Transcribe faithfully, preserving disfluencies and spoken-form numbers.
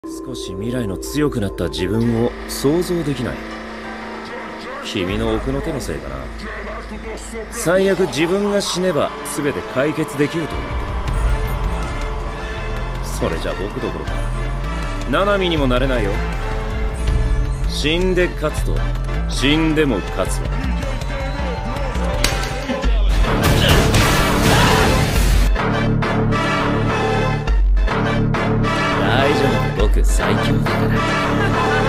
少し未来の強くなった自分を想像できない。君の奥の手のせいかな。最悪自分が死ねば全て解決できると思ってる。それじゃ僕どころかナナミにもなれないよ。死んで勝つと死んでも勝つわ。大丈夫、僕最強だから。